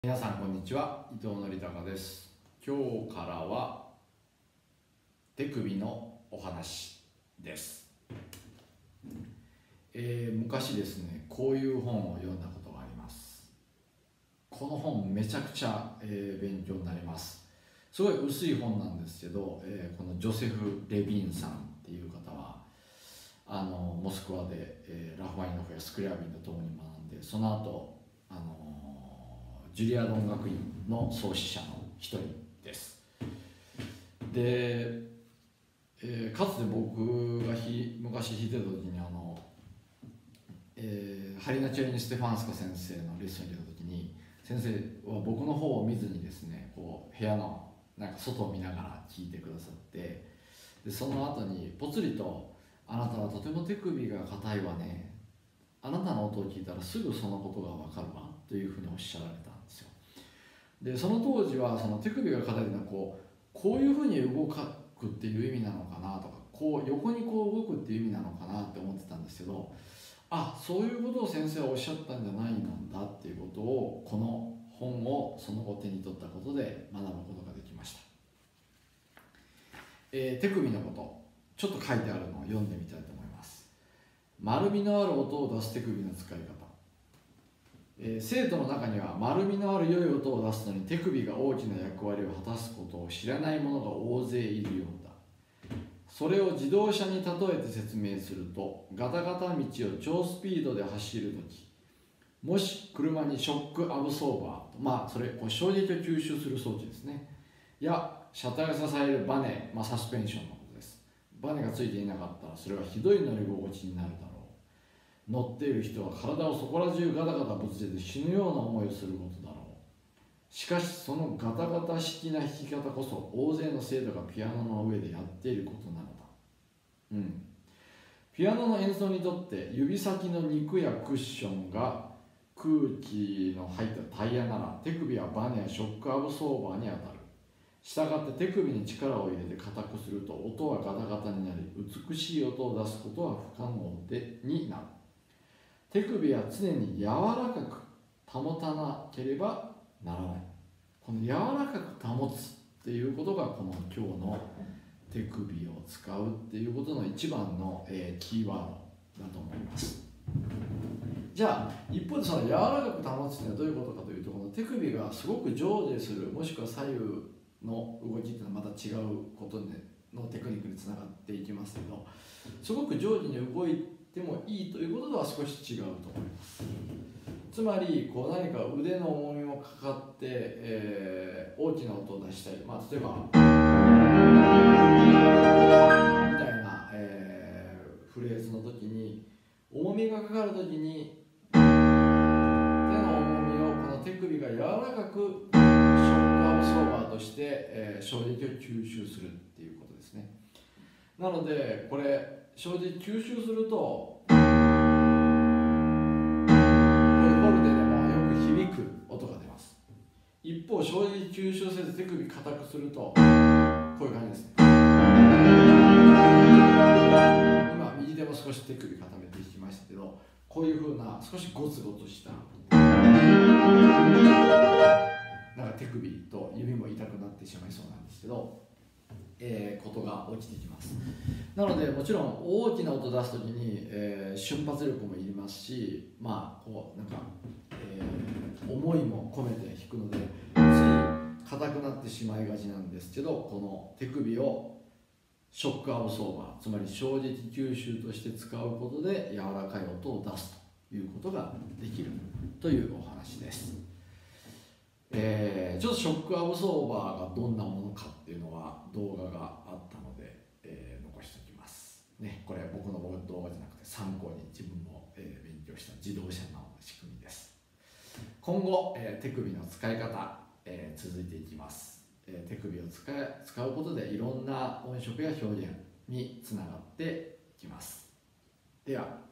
皆さんこんにちは、伊藤典孝です。今日からは手首のお話です。昔ですね、こういう本を読んだことがあります。この本めちゃくちゃ、勉強になります。すごい薄い本なんですけど、このジョセフ・レビンさんっていう方はモスクワで、ラフマニノフやスクリャビンと共に学んで、その後ジュリアード音楽院の創始者の一人です。で、かつて僕が昔弾いてた時にハリナ・チェルニ・ステファンスカ先生のレッスンに出た時に、先生は僕の方を見ずにですね、こう部屋のなんか外を見ながら聴いてくださって、でその後にぽつりと「あなたはとても手首が硬いわね、あなたの音を聞いたらすぐそのことが分かるわ」というふうにおっしゃられたんですよ。でその当時はその手首が硬いというのはこういうふうに動くっていう意味なのかなとか、こう横にこう動くっていう意味なのかなって思ってたんですけど、そういうことを先生はおっしゃったんじゃないんだっていうことを、この本をその後手に取ったことで学ぶことができました。手首のことちょっと書いてあるのを読んでみたいと思います。丸みのある音を出す手首の使い方。生徒の中には丸みのある良い音を出すのに手首が大きな役割を果たすことを知らない者が大勢いるようだ。それを自動車に例えて説明すると、ガタガタ道を超スピードで走るとき、もし車にショックアブソーバーと、それ衝撃を吸収する装置ですね、や車体を支えるバネ、サスペンションのことです。バネがついていなかったらそれはひどい乗り心地になるだろう。乗っている人は体をそこら中ガタガタぶつけて死ぬような思いをすることだろう。しかしそのガタガタ式な弾き方こそ大勢の生徒がピアノの上でやっていることなのだ。ピアノの演奏にとって指先の肉やクッションが空気の入ったタイヤなら、手首はバネやショックアブソーバーに当たる。したがって手首に力を入れて硬くすると音はガタガタになり、美しい音を出すことは不可能になる。手首は常に柔らかく保たなければならない。この柔らかく保つっていうことが、この今日の手首を使うっていうことの一番の、キーワードだと思います。じゃあ一方でその柔らかく保つっていうのはどういうことかというと、この手首がすごく上下する、もしくは左右の動きっていうのはまた違うことのテクニックにつながっていきますけど、すごく上下に動いてもいいということとは少し違うと思います。つまり何か腕の重みもかかって、大きな音を出したい、例えばみたいな、フレーズの時に重みがかかる時に手の重みをこの手首が柔らかくショックアブソーバーとして、衝撃を吸収するっていうことですね。なのでこれ衝撃吸収すると、こういうフォルテでもよく響く音が出ます。一方衝撃吸収せず手首硬くするとこういう感じですね。今右手も少し手首固めて弾きましたけど、こういうふうな少しゴツゴツしたなんか手首と指も痛くなってしまいそうなんですけど、ことが起きてきます。なのでもちろん大きな音を出すときに、瞬発力もいりますし、思いも込めて弾くのでつい硬くなってしまいがちなんですけど、この手首をショックアブソーバー、つまり衝撃吸収として使うことで柔らかい音を出すということができるというお話です。ちょっとショックアブソーバーがどんなものかっていうのは動画があったので、残しておきますね。これ僕の動画じゃなくて参考に自分も、勉強した自動車の仕組みです。今後、手首の使い方、続いていきます。手首を使うことでいろんな音色や表現につながっていきます。では。